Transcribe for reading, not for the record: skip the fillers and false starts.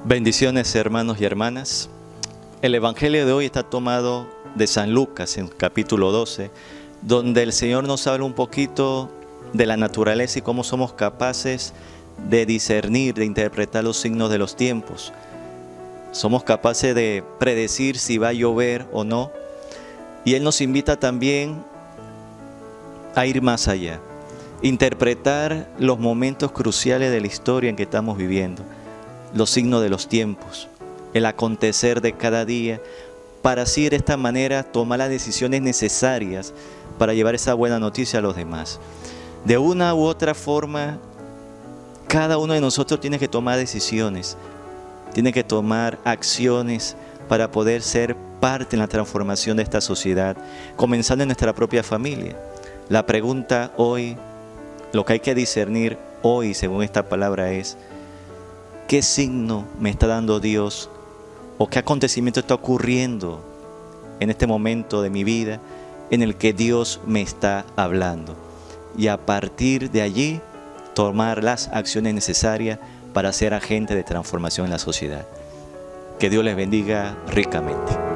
Bendiciones, hermanos y hermanas. El Evangelio de hoy está tomado de San Lucas en capítulo 12, donde el Señor nos habla un poquito de la naturaleza y cómo somos capaces de discernir, de interpretar los signos de los tiempos. Somos capaces de predecir si va a llover o no. Y Él nos invita también a ir más allá, interpretar los momentos cruciales de la historia en que estamos viviendo, los signos de los tiempos, el acontecer de cada día, para así de esta manera tomar las decisiones necesarias para llevar esa buena noticia a los demás. De una u otra forma, cada uno de nosotros tiene que tomar decisiones, tiene que tomar acciones para poder ser parte en la transformación de esta sociedad, comenzando en nuestra propia familia. La pregunta hoy, lo que hay que discernir hoy según esta palabra es: ¿qué signo me está dando Dios? ¿O qué acontecimiento está ocurriendo en este momento de mi vida en el que Dios me está hablando? Y a partir de allí, tomar las acciones necesarias para ser agente de transformación en la sociedad. Que Dios les bendiga ricamente.